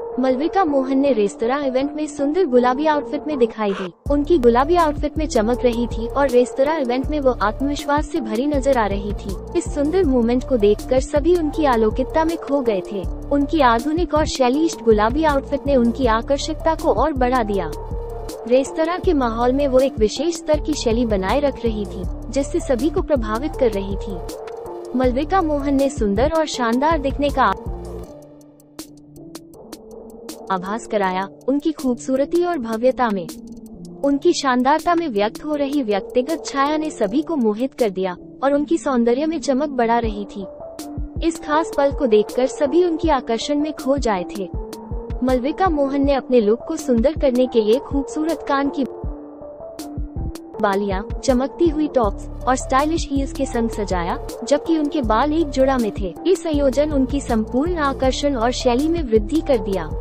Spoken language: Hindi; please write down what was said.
मलविका मोहन ने रेस्तरां इवेंट में सुंदर गुलाबी आउटफिट में दिखाई दी। उनकी गुलाबी आउटफिट में चमक रही थी और रेस्तरां इवेंट में वो आत्मविश्वास से भरी नजर आ रही थी। इस सुंदर मोमेंट को देखकर सभी उनकी आलोकिकता में खो गए थे। उनकी आधुनिक और शैलिस्ट गुलाबी आउटफिट ने उनकी आकर्षकता को और बढ़ा दिया। रेस्तरां के माहौल में वो एक विशेष स्तर की शैली बनाए रख रही थी, जिससे सभी को प्रभावित कर रही थी। मलविका मोहन ने सुंदर और शानदार दिखने का आभास कराया। उनकी खूबसूरती और भव्यता में उनकी शानदारता में व्यक्त हो रही व्यक्तिगत छाया ने सभी को मोहित कर दिया और उनकी सौंदर्य में चमक बढ़ा रही थी। इस खास पल को देखकर सभी उनकी आकर्षण में खो जाए थे। मलविका मोहन ने अपने लुक को सुंदर करने के लिए खूबसूरत कान की बालियां, चमकती हुई टॉप्स और स्टाइलिश हील्स के संग सजाया, जबकि उनके बाल एक जोड़ा में थे। ये संयोजन उनकी संपूर्ण आकर्षण और शैली में वृद्धि कर दिया।